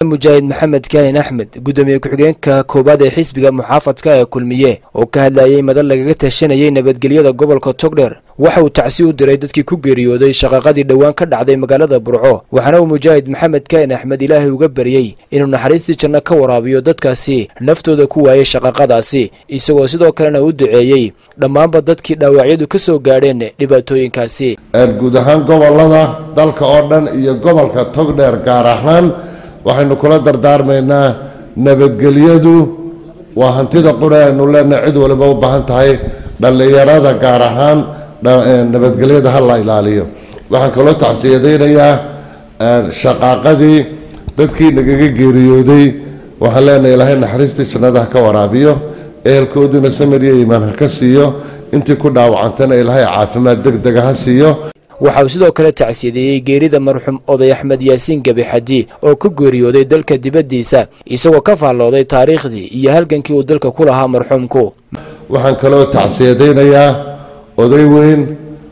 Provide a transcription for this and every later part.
مجاهد محمد كاين أحمد قدومي كحجينك كوباد حزب محافظة كلمية وكهل أي مدى لقى تشنيين نبتقلية قبل كتقدر waxaa uu tacsi u diray dadkii ku geeriyooday shaqaqadii dhawaan ka dhacday magaalada Burco waxaana uu Mujaahid Maxamed Kaain Axmed Ilaahay uga bariyay inuu naxariistii janno ka waraabiyo dadkaasi naftooda ku waayay shaqaqadaasi isagoo sidoo kalena u duceeyay dhammaanba dadkii dhaawacyadu ka soo gaadheen dhibaatooyinkaasi guud ahaan gobolada dalka oo dhan iyo gobolka Togdheer gaar ahaan waxaynu kula dardaarmaynaa nabadgelyadu waa hantida quraannu leenahay cid walba u baahan tahay dhalinyarada gaar ahaan nabadgelyada hal la ilaaliyo waxaan kaloo tacsiyadeynayaa shaqaqadii dadkii nagaga geeriyooday waxaan leenahay Ilaahay naxariistii jannada ka waraabiyo ehelkooduna samir iyo iimaan ka siiyo intii ku dhaawacantana Ilaahay caafimaad degdeg ah siiyo waxa uu sidoo kale tacsiyadeeyay geerida marxuum Oday Axmed Yaasiin Gabi Xadi oo ku geeriyooday dalka dibadiisa isagoo ka faallooday taariikhdii iyo halgankii uu dalka ku lahaa marxuumku waxaan kaloo tacsiyadeynayaa oday weyn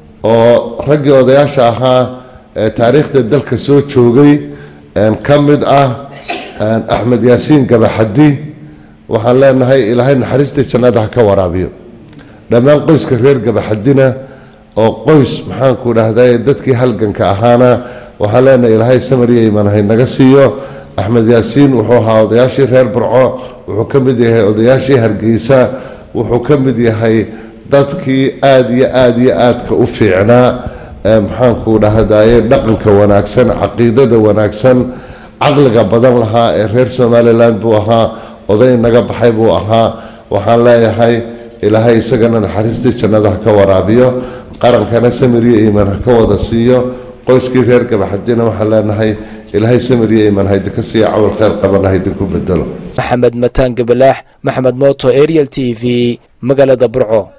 oo raggii odayaasha ahaa taariikhda dalka soo joogay ka mid ah Axmed Yaasiin Gabi Xadi waxaan leenahay Ilaahay naxariistii jannada ka waraabiyo dhammaan qoyska reer Gabi Xadina oo qoys maxaan ku dhahday dadkii halganka ahaana waxaan leenahay Ilaahay samir iyo iimaan naga siiyo Axmed Yaasiin wuxuu ahaa odayaashii reer Burco wuxuu ka mid yahay odayaashii Hargeysa wuxuu ka mid yahay dadkii aad ka u fiicnaa maxaan ku dhahday dhaqanka wanaagsan caqiidada wanaagsan aqliga badan lahaa ee reer Somaliland buu ahaa oday naga baxay buu ahaa waxaan leeyahay Ilaahay isagana naxariistii jannada ka waraabiyo qarankana samir iyo iimaan ka wada siiyo qoyskii reer Gabi Xadina waxaan leenahay Ilaahay samir iyo iimaan haydi ka siiyo awal khayr qabana haydi ku bedelo Maxamed Mataan Gabalaax Maxamed Mooto Ariel TV magaalada Burco